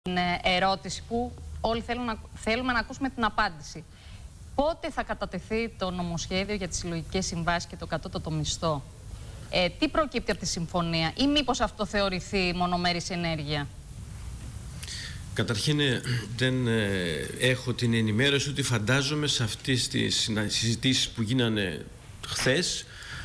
ερώτηση που όλοι θέλουμε να ακούσουμε την απάντηση. Πότε θα κατατεθεί το νομοσχέδιο για τις συλλογικές συμβάσεις και το κατώτατο μισθό? Τι προκύπτει από τη συμφωνία ή μήπως αυτό θεωρηθεί μονομέρης ενέργεια? Καταρχήν δεν έχω την ενημέρωση, ότι φαντάζομαι σε αυτές τις συζητήσεις που γίνανε χθες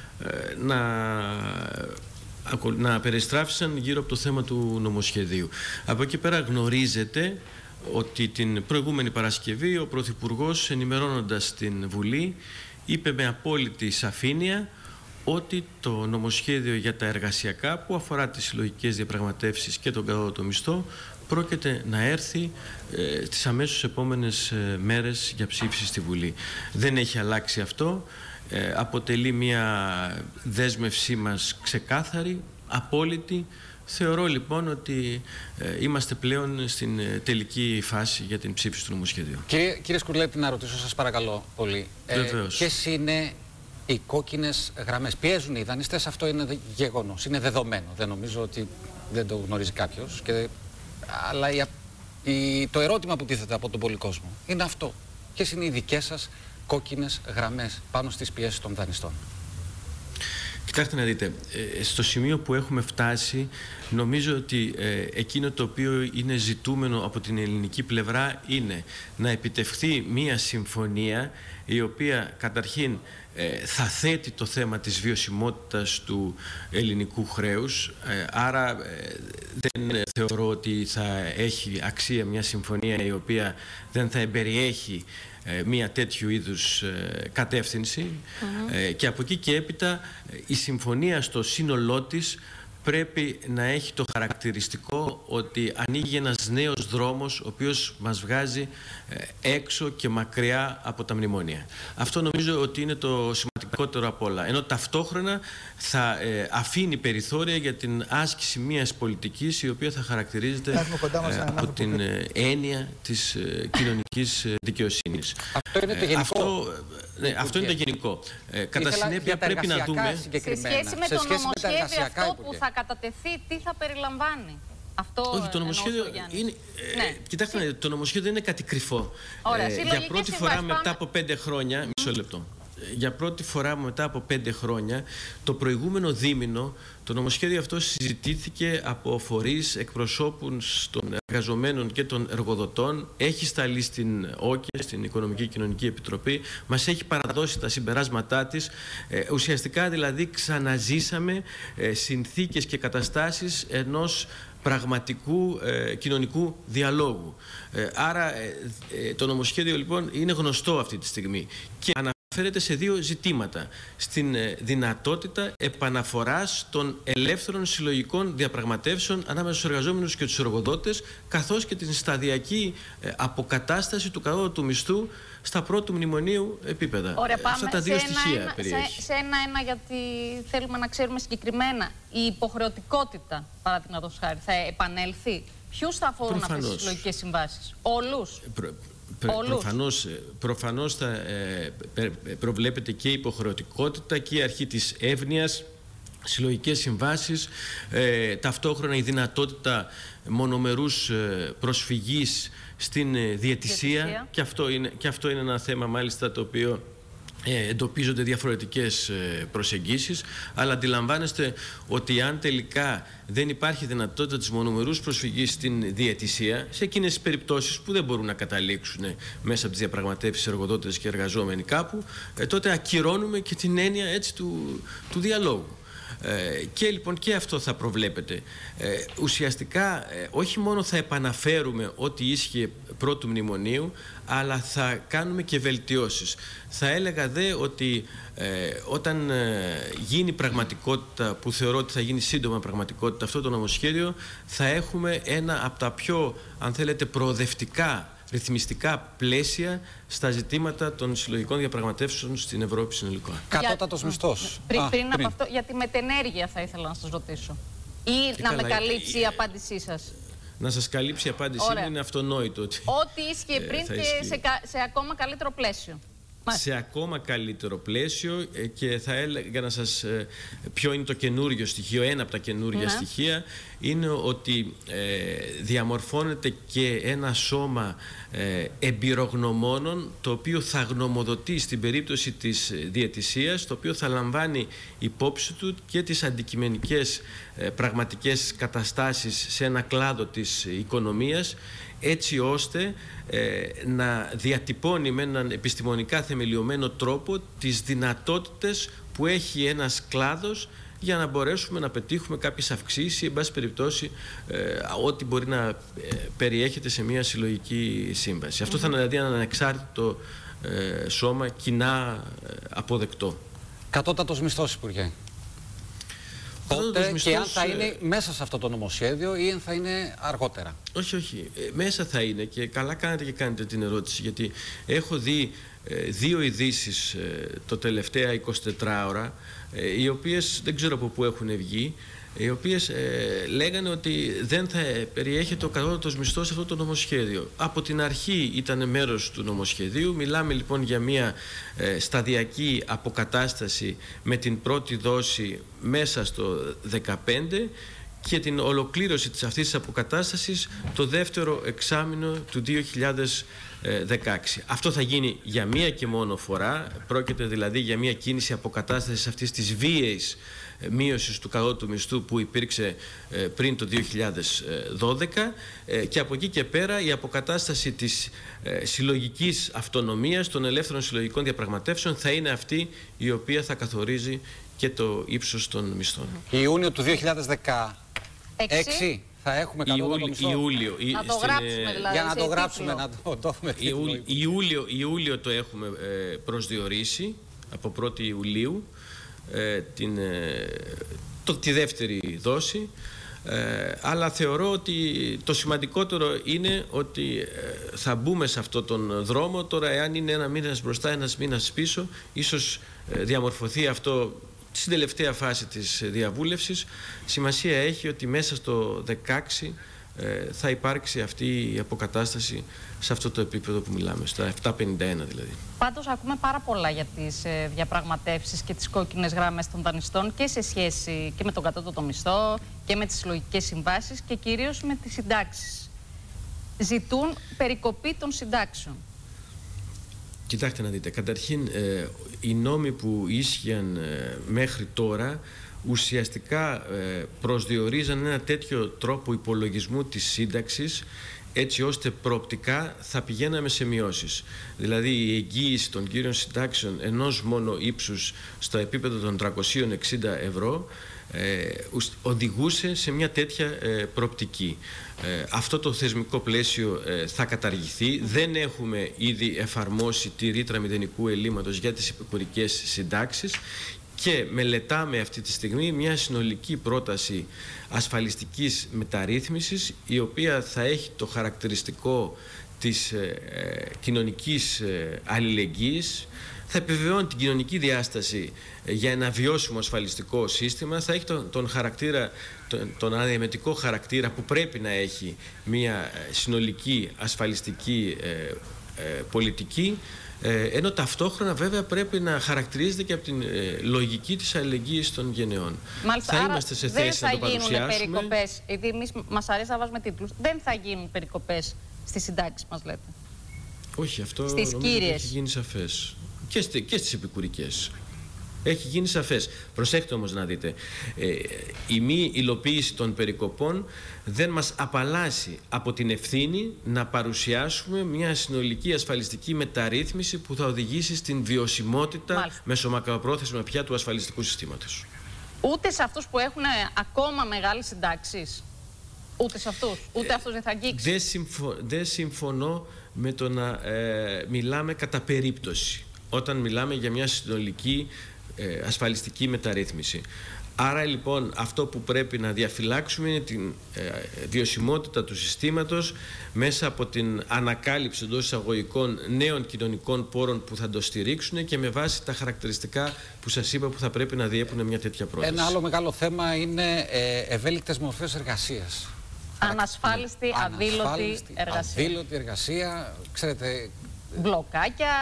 να περιστράφησαν γύρω από το θέμα του νομοσχεδίου. Από εκεί πέρα γνωρίζετε ότι την προηγούμενη Παρασκευή ο Πρωθυπουργός, ενημερώνοντας την Βουλή, είπε με απόλυτη σαφήνεια ότι το νομοσχέδιο για τα εργασιακά, που αφορά τις συλλογικές διαπραγματεύσεις και τον κατώτατο μισθό, πρόκειται να έρθει τις αμέσως επόμενες μέρες για ψήφιση στη Βουλή. Δεν έχει αλλάξει αυτό. Αποτελεί μια δέσμευσή μας ξεκάθαρη, απόλυτη. Θεωρώ λοιπόν ότι είμαστε πλέον στην τελική φάση για την ψήφιση του νομοσχεδίου. Κύριε Σκουρλέτη, να ρωτήσω σας παρακαλώ πολύ. Ποιες είναι οι κόκκινες γραμμές? Πιέζουν οι δανειστές, αυτό είναι γεγονός, είναι δεδομένο. Δεν νομίζω ότι δεν το γνωρίζει κάποιος. Αλλά το ερώτημα που τίθεται από τον πολύ κόσμο είναι αυτό. Ποιες είναι οι δικές σας κόκκινες γραμμές πάνω στις πιέσεις των δανειστών? Κοιτάξτε να δείτε, στο σημείο που έχουμε φτάσει, νομίζω ότι εκείνο το οποίο είναι ζητούμενο από την ελληνική πλευρά είναι να επιτευχθεί μία συμφωνία η οποία καταρχήν θα θέτει το θέμα της βιωσιμότητας του ελληνικού χρέους. Άρα δεν θεωρώ ότι θα έχει αξία μια συμφωνία η οποία δεν θα εμπεριέχει μια τέτοιου είδους κατεύθυνση. Και από εκεί και έπειτα η συμφωνία στο σύνολό της πρέπει να έχει το χαρακτηριστικό ότι ανοίγει ένας νέος δρόμος, ο οποίος μας βγάζει έξω και μακριά από τα μνημόνια. Αυτό νομίζω ότι είναι το σημαντικότερο απ' όλα. Ενώ ταυτόχρονα θα αφήνει περιθώρια για την άσκηση μιας πολιτικής η οποία θα χαρακτηρίζεται από την έννοια της κοινωνικής δικαιοσύνης. Αυτό είναι το γενικό. Αυτό είναι το γενικό. Κατά συνέπεια πρέπει να δούμε... Σε σχέση με το νομοσχέδιο αυτό που θα κατατεθεί, τι θα περιλαμβάνει? Όχι, το νομοσχέδιο είναι... Κοιτάξτε, το νομοσχέδιο είναι κάτι κρυφό. Για πρώτη φορά μετά από 5 χρόνια... Μισό λεπτό. Για πρώτη φορά μετά από 5 χρόνια, το προηγούμενο δίμηνο, το νομοσχέδιο αυτό συζητήθηκε από φορείς, εκπροσώπους των εργαζομένων και των εργοδοτών, έχει σταλεί στην ΟΚΕ, στην Οικονομική Κοινωνική Επιτροπή, μας έχει παραδώσει τα συμπεράσματά της. Ουσιαστικά δηλαδή ξαναζήσαμε συνθήκες και καταστάσεις ενός πραγματικού κοινωνικού διαλόγου. Άρα το νομοσχέδιο λοιπόν είναι γνωστό αυτή τη στιγμή και αναφέρεται σε 2 ζητήματα. Στην δυνατότητα επαναφοράς των ελεύθερων συλλογικών διαπραγματεύσεων ανάμεσα στους εργαζόμενους και τους εργοδότες, καθώς και την σταδιακή αποκατάσταση του κατώτατου μισθού στα πρώτου μνημονίου επίπεδα. Ωραία, πάμε αυτά τα 2 στοιχεία περιέχει. σε ένα, γιατί θέλουμε να ξέρουμε συγκεκριμένα. Η υποχρεωτικότητα, παραδείγματος χάρη, θα επανέλθει? Ποιους θα αφορούν αυτές τις συλλογικές συμβάσεις? Όλους? Προφανώς θα προβλέπεται και η υποχρεωτικότητα και η αρχή της évνοιας, συλλογικές συμβάσεις, ταυτόχρονα η δυνατότητα μονομερούς προσφυγής στην διαιτησία. Και αυτό είναι ένα θέμα μάλιστα το οποίο εντοπίζονται διαφορετικές προσεγγίσεις, αλλά αντιλαμβάνεστε ότι αν τελικά δεν υπάρχει δυνατότητα της μονομερούς προσφυγής στην διαιτησία, σε εκείνες τις περιπτώσεις που δεν μπορούν να καταλήξουν μέσα από τις διαπραγματεύσεις εργοδότες και εργαζόμενοι κάπου, τότε ακυρώνουμε και την έννοια έτσι του διαλόγου. Και λοιπόν και αυτό θα προβλέπεται. Ουσιαστικά όχι μόνο θα επαναφέρουμε ό,τι ίσχυε πρώτου μνημονίου, αλλά θα κάνουμε και βελτιώσεις. Θα έλεγα δε ότι όταν γίνει πραγματικότητα, που θεωρώ ότι θα γίνει σύντομα πραγματικότητα αυτό το νομοσχέδιο, θα έχουμε ένα από τα πιο, αν θέλετε, προοδευτικά ρυθμιστικά πλαίσια στα ζητήματα των συλλογικών διαπραγματεύσεων στην Ευρώπη συνολικά. Κατώτατος μισθός. Πριν από αυτό, για τη μετενέργεια θα ήθελα να σας ρωτήσω. Ή να με καλύψει η απάντησή σας? Να σας καλύψει η απάντησή μου, είναι αυτονόητο ότι... Ό,τι ίσχυε πριν και σε ακόμα καλύτερο πλαίσιο. σε ακόμα καλύτερο πλαίσιο και θα έλεγα να σας ποιο είναι το καινούριο στοιχείο. Ένα από τα καινούργια στοιχεία είναι ότι διαμορφώνεται και ένα σώμα εμπειρογνωμόνων, το οποίο θα γνωμοδοτεί στην περίπτωση της διαιτησίας, το οποίο θα λαμβάνει υπόψη του και τις αντικειμενικές πραγματικές καταστάσεις σε ένα κλάδο της οικονομίας, έτσι ώστε να διατυπώνει με έναν επιστημονικά θεμελιωμένο τρόπο τις δυνατότητες που έχει ένας κλάδος για να μπορέσουμε να πετύχουμε κάποιες αυξήσεις ή, εν πάση περιπτώσει, ό,τι μπορεί να περιέχεται σε μια συλλογική σύμβαση. Αυτό θα είναι δηλαδή ένα ανεξάρτητο σώμα, κοινά αποδεκτό. Κατώτατος μισθός, Υπουργέ. Πότε και αν θα είναι μέσα σε αυτό το νομοσχέδιο ή αν θα είναι αργότερα. Όχι, όχι. Μέσα θα είναι, και καλά κάνετε και κάνετε την ερώτηση, γιατί έχω δει δύο ειδήσεις το τελευταία 24 ώρα, οι οποίες δεν ξέρω από πού έχουν βγει, οι οποίες λέγανε ότι δεν θα περιέχεται ο κατώτατος μισθός σε αυτό το νομοσχέδιο. Από την αρχή ήταν μέρος του νομοσχεδίου. Μιλάμε λοιπόν για μια σταδιακή αποκατάσταση με την πρώτη δόση μέσα στο 2015 και την ολοκλήρωση της αυτής της αποκατάστασης το δεύτερο εξάμηνο του 2016. Αυτό θα γίνει για μία και μόνο φορά. Πρόκειται δηλαδή για μία κίνηση αποκατάστασης αυτής της βίαιης μείωσης του κατώτατου μισθού που υπήρξε πριν το 2012, και από εκεί και πέρα η αποκατάσταση της συλλογικής αυτονομίας των ελεύθερων συλλογικών διαπραγματεύσεων θα είναι αυτή η οποία θα καθορίζει και το ύψος των μισθών. Ιούνιο του 2016 θα έχουμε κατώτατο μισθό. Ιούλιο. Να το γράψουμε δηλαδή. Για να το γράψουμε, να το έχουμε. Ιούλιο το έχουμε προσδιορίσει από 1η Ιουλίου. Τη δεύτερη δόση, αλλά θεωρώ ότι το σημαντικότερο είναι ότι θα μπούμε σε αυτόν τον δρόμο. Τώρα, εάν είναι ένα μήνας μπροστά, ένας μήνας πίσω, ίσως διαμορφωθεί αυτό στην τελευταία φάση της διαβούλευσης. Σημασία έχει ότι μέσα στο 2016 θα υπάρξει αυτή η αποκατάσταση σε αυτό το επίπεδο που μιλάμε, στα 7,51 δηλαδή. Πάντως ακούμε πάρα πολλά για τις διαπραγματεύσεις και τις κόκκινες γραμμές των δανειστών και σε σχέση και με τον κατώτατο μισθό και με τις συλλογικές συμβάσεις και κυρίως με τις συντάξεις. Ζητούν περικοπή των συντάξεων. Κοιτάξτε να δείτε, καταρχήν οι νόμοι που ίσχυαν μέχρι τώρα ουσιαστικά προσδιορίζαν ένα τέτοιο τρόπο υπολογισμού της σύνταξης, έτσι ώστε προοπτικά θα πηγαίναμε σε μειώσεις. Δηλαδή η εγγύηση των κύριων συντάξεων ενός μόνο ύψους στο επίπεδο των 360 ευρώ οδηγούσε σε μια τέτοια προοπτική. Αυτό το θεσμικό πλαίσιο θα καταργηθεί. Δεν έχουμε ήδη εφαρμόσει τη ρήτρα μηδενικού ελλείμματος για τις επικουρικές συντάξεις και μελετάμε αυτή τη στιγμή μια συνολική πρόταση ασφαλιστικής μεταρρύθμισης, η οποία θα έχει το χαρακτηριστικό της κοινωνικής αλληλεγγύης, θα επιβεβαιώνει την κοινωνική διάσταση για ένα βιώσιμο ασφαλιστικό σύστημα, θα έχει τον χαρακτήρα, τον αδιαμετικό χαρακτήρα που πρέπει να έχει μια συνολική ασφαλιστική πολιτική, ενώ ταυτόχρονα βέβαια πρέπει να χαρακτηρίζεται και από την λογική της αλληλεγγύης των γενεών. Μάλιστα, θα είμαστε σε θέση να το παρουσιάσουμε. Δεν θα γίνουν περικοπές, επειδή εμείς μας αρέσει να βάζουμε τίτλους, δεν θα γίνουν περικοπές στις συντάξεις μας, λέτε. Όχι, αυτό στις νομίζω κύριες. ότι έχει γίνει σαφές. Και στις επικουρικές. Έχει γίνει σαφές. Προσέχτε όμως να δείτε, η μη υλοποίηση των περικοπών δεν μας απαλλάσσει από την ευθύνη να παρουσιάσουμε μια συνολική ασφαλιστική μεταρρύθμιση που θα οδηγήσει στην βιωσιμότητα μεσομακροπρόθεσμα πια του ασφαλιστικού συστήματος. Ούτε σε αυτούς που έχουν ακόμα μεγάλες συντάξεις. Ούτε σε αυτούς. Ούτε αυτούς δεν θα αγγίξει. Δεν συμφωνώ με το να μιλάμε κατά περίπτωση όταν μιλάμε για μια συνολική ασφαλιστική μεταρρύθμιση. Άρα λοιπόν αυτό που πρέπει να διαφυλάξουμε είναι την βιωσιμότητα του συστήματος μέσα από την ανακάλυψη εντός εισαγωγικών νέων κοινωνικών πόρων που θα το στηρίξουν και με βάση τα χαρακτηριστικά που σας είπα που θα πρέπει να διέπουν μια τέτοια πρόταση. Ένα άλλο μεγάλο θέμα είναι ευέλικτες μορφές εργασίας. Ανασφάλιστη, αδήλωτη εργασία. Αδήλωτη εργασία, ξέρετε... Μπλοκάκια.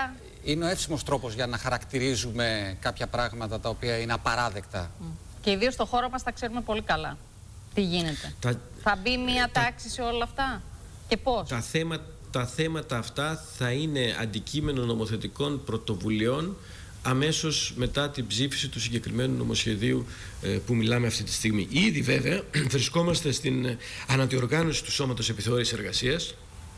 είναι ο εύσημος τρόπος για να χαρακτηρίζουμε κάποια πράγματα τα οποία είναι απαράδεκτα. Και ιδίως στο χώρο μας τα ξέρουμε πολύ καλά. Τι γίνεται. Θα μπει μια τάξη σε όλα αυτά και πώς. Τα θέματα αυτά θα είναι αντικείμενο νομοθετικών πρωτοβουλειών αμέσως μετά την ψήφιση του συγκεκριμένου νομοσχεδίου που μιλάμε αυτή τη στιγμή. Ήδη βέβαια βρισκόμαστε στην αναδιοργάνωση του Σώματος Επιθεώρησης Εργασίας.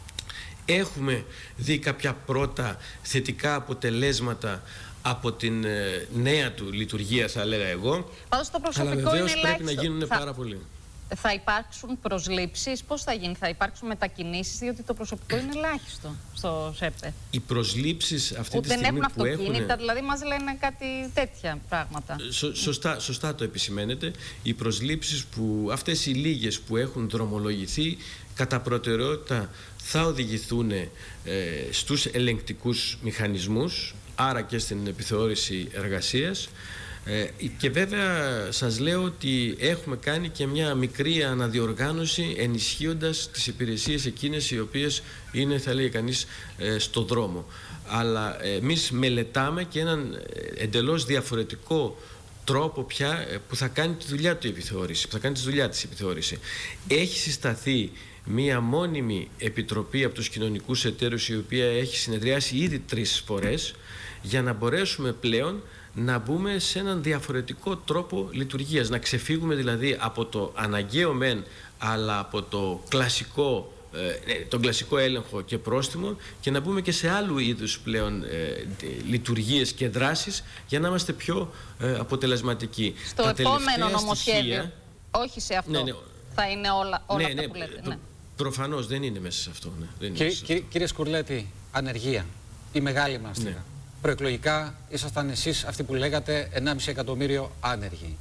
Έχουμε δει κάποια πρώτα θετικά αποτελέσματα από την νέα του λειτουργία, θα έλεγα εγώ. Πάντως το προσωπικό αλλά βεβαίως είναι πρέπει να γίνουν πάρα πολύ. Θα υπάρξουν προσλήψεις, πώς θα γίνει, θα υπάρξουν μετακινήσεις, διότι το προσωπικό είναι ελάχιστο στο ΣΕΠΕ. Οι προσλήψεις αυτή τη στιγμή που έχουν... αυτοκίνητα, δηλαδή μας λένε κάτι τέτοια πράγματα. Σωστά το επισημαίνετε. Οι προσλήψεις που αυτές οι λίγες που έχουν δρομολογηθεί κατά προτεραιότητα θα οδηγηθούν στους ελεγκτικούς μηχανισμούς, άρα και στην επιθεώρηση εργασίας. Και βέβαια σας λέω ότι έχουμε κάνει και μια μικρή αναδιοργάνωση ενισχύοντας τις υπηρεσίες εκείνες οι οποίες είναι, θα λέει κανείς, στο δρόμο. Αλλά εμείς μελετάμε και έναν εντελώς διαφορετικό τρόπο πια που θα κάνει τη δουλειά του η επιθεώρηση, που θα κάνει τη δουλειά της η επιθεώρηση. Έχει συσταθεί μία μόνιμη επιτροπή από τους κοινωνικούς εταίρους, η οποία έχει συνεδριάσει ήδη 3 φορές, για να μπορέσουμε πλέον να μπούμε σε έναν διαφορετικό τρόπο λειτουργίας, να ξεφύγουμε δηλαδή από το αναγκαίο μεν, αλλά από το κλασικό, τον κλασικό έλεγχο και πρόστιμο, και να μπούμε και σε άλλου είδους πλέον λειτουργίες και δράσεις για να είμαστε πιο αποτελεσματικοί. Στο επόμενο νομοσχέδιο, όχι σε αυτό, θα είναι όλα αυτά που λέτε. Προφανώς δεν είναι μέσα σε αυτό. Κύριε Σκουρλέτη, ανεργία, η μεγάλη μάστιγα. Προεκλογικά ήσασταν εσείς αυτοί που λέγατε 1,5 εκατομμύριο άνεργοι.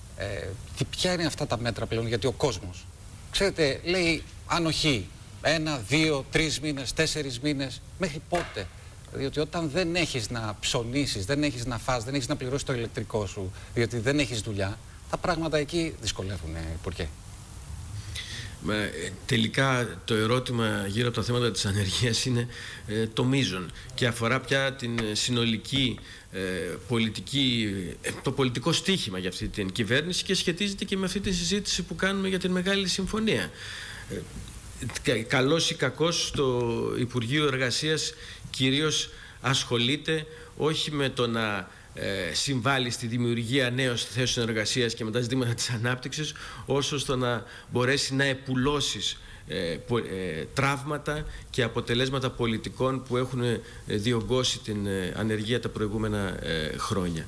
Ποια είναι αυτά τα μέτρα πλέον, γιατί ο κόσμος, ξέρετε, λέει ανοχή, 1, 2, 3 μήνες, 4 μήνες, μέχρι πότε? Διότι όταν δεν έχεις να ψωνίσεις, δεν έχεις να φας, δεν έχεις να πληρώσεις το ηλεκτρικό σου, διότι δεν έχεις δουλειά, τα πράγματα εκεί δυσκολεύουν, Υπουργέ. Τελικά το ερώτημα γύρω από τα θέματα της ανεργίας είναι το μείζον και αφορά πια την συνολική το πολιτικό στίχημα για αυτή την κυβέρνηση και σχετίζεται και με αυτή τη συζήτηση που κάνουμε για την Μεγάλη Συμφωνία. Καλώς ή κακώς το Υπουργείο Εργασίας κυρίως ασχολείται όχι με το να συμβάλλει στη δημιουργία νέων θέσεων εργασίας και με τα ζητήματα της ανάπτυξης, όσο στο να μπορέσει να επουλώσει τραύματα και αποτελέσματα πολιτικών που έχουν διωγγώσει την ανεργία τα προηγούμενα χρόνια.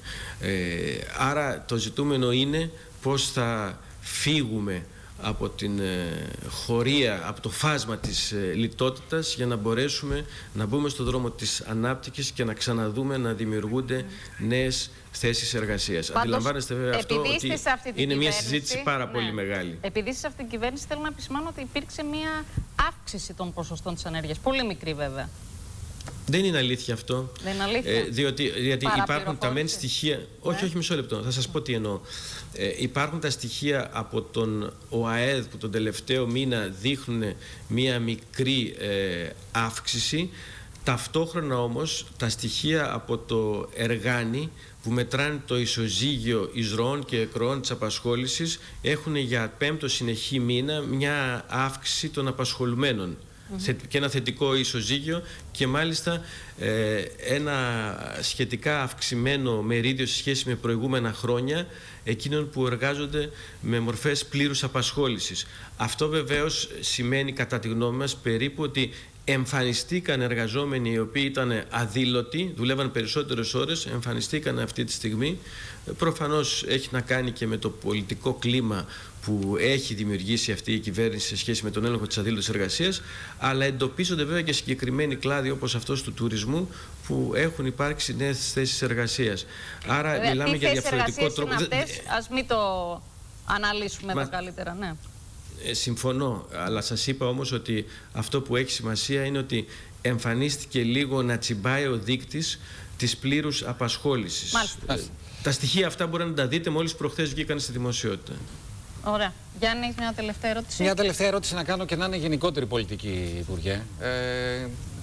Άρα το ζητούμενο είναι πώς θα φύγουμε από την χωρία, από το φάσμα της λιτότητας, για να μπορέσουμε να μπούμε στον δρόμο της ανάπτυξης και να ξαναδούμε να δημιουργούνται νέες θέσεις εργασίας. Αντιλαμβάνεστε βέβαια αυτό ότι είναι μια συζήτηση πάρα πολύ μεγάλη. Επειδή σε αυτή την κυβέρνηση θέλω να επισημάνω ότι υπήρξε μια αύξηση των ποσοστών της ανέργειας, πολύ μικρή βέβαια. Δεν είναι αλήθεια αυτό. Δεν είναι αλήθεια. Διότι υπάρχουν τα μεν στοιχεία. Όχι, μισό λεπτό. Θα σας πω τι εννοώ. Υπάρχουν τα στοιχεία από τον ΟΑΕΔ που τον τελευταίο μήνα δείχνουν μία μικρή αύξηση. Ταυτόχρονα όμως τα στοιχεία από το Εργάνι που μετράνε το ισοζύγιο εισρωών και εκροών της απασχόλησης έχουν για 5ο συνεχή μήνα μια αύξηση των απασχολουμένων. Και ένα θετικό ισοζύγιο και μάλιστα ένα σχετικά αυξημένο μερίδιο σε σχέση με προηγούμενα χρόνια εκείνων που εργάζονται με μορφές πλήρους απασχόλησης. Αυτό βεβαίως σημαίνει κατά τη γνώμη μας περίπου ότι εμφανιστήκαν εργαζόμενοι οι οποίοι ήταν αδήλωτοι, δουλεύαν περισσότερες ώρες, εμφανιστήκαν αυτή τη στιγμή. Προφανώς έχει να κάνει και με το πολιτικό κλίμα που έχει δημιουργήσει αυτή η κυβέρνηση σε σχέση με τον έλεγχο της αδήλωτης εργασίας, αλλά εντοπίζονται βέβαια και συγκεκριμένοι κλάδοι όπως αυτός του τουρισμού που έχουν υπάρξει νέες θέσεις εργασίας. Άρα μιλάμε για διαφορετικό τρόπο. Ας μην το αναλύσουμε εδώ καλύτερα, ναι. Συμφωνώ, αλλά σας είπα όμως ότι αυτό που έχει σημασία είναι ότι εμφανίστηκε λίγο να τσιμπάει ο δείκτης της πλήρους απασχόλησης. Τα στοιχεία αυτά μπορεί να τα δείτε μόλις προχθές βγήκαν στη δημοσιότητα. Ωραία. Γιάννη, έχεις μια τελευταία ερώτηση? Μια τελευταία ερώτηση να κάνω και να είναι γενικότερη πολιτική, Υπουργέ.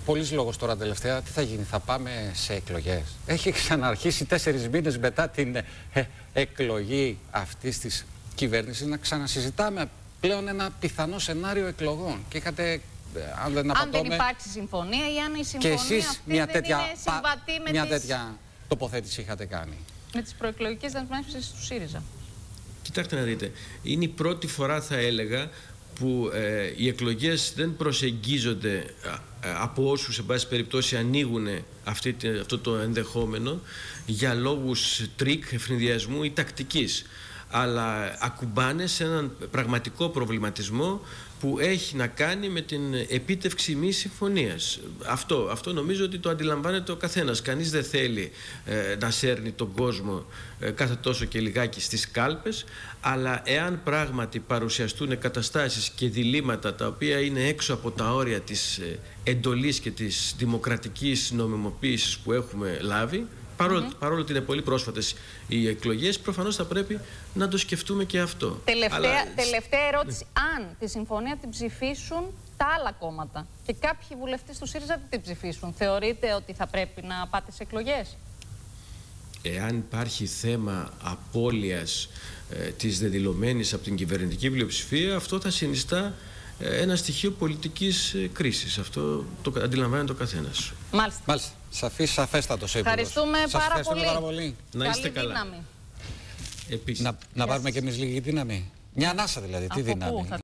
πολλής λόγος τώρα τελευταία. Τι θα γίνει, θα πάμε σε εκλογές? Έχει ξαναρχίσει 4 μήνες μετά την εκλογή αυτής της κυβέρνησης να ξανασυζητάμε πλέον ένα πιθανό σενάριο εκλογών. Και είχατε, αν δεν υπάρξει συμφωνία ή αν η συμφωνία και εσείς αυτή μια δεν τέτοια, είναι συμβατή με μια τέτοια τοποθέτηση είχατε κάνει. Με τις προεκλογικές δεσμεύσεις του ΣΥΡΙΖΑ. Κοιτάξτε να δείτε, είναι η πρώτη φορά θα έλεγα που οι εκλογές δεν προσεγγίζονται από όσους, εν πάση περιπτώσει, ανοίγουν αυτό το ενδεχόμενο για λόγους τρίκ, ευνηδιασμού ή τακτικής, αλλά ακουμπάνε σε έναν πραγματικό προβληματισμό που έχει να κάνει με την επίτευξη μη συμφωνίας. Αυτό νομίζω ότι το αντιλαμβάνεται ο καθένας. Κανείς δεν θέλει να σέρνει τον κόσμο κάθε τόσο και λιγάκι στις κάλπες, αλλά εάν πράγματι παρουσιαστούν καταστάσεις και διλήμματα τα οποία είναι έξω από τα όρια της εντολής και της δημοκρατικής νομιμοποίησης που έχουμε λάβει, παρόλο ότι είναι πολύ πρόσφατες οι εκλογές, προφανώς θα πρέπει να το σκεφτούμε και αυτό. Τελευταία ερώτηση. Αν τη συμφωνία την ψηφίσουν τα άλλα κόμματα και κάποιοι βουλευτές του ΣΥΡΙΖΑ την ψηφίσουν, θεωρείτε ότι θα πρέπει να πάτε σε εκλογές? Εάν υπάρχει θέμα απώλειας της δεδηλωμένης από την κυβερνητική πλειοψηφία, αυτό θα συνιστά ένα στοιχείο πολιτικής κρίσης. Αυτό το αντιλαμβάνεται ο καθένας. Μάλιστα. Σαφέστατο Υπουργός. Ευχαριστούμε πάρα πολύ. Να είστε καλά. Δύναμη. Να πάρουμε και εμείς λίγη δύναμη. Μια ανάσα δηλαδή. Τι δύναμη?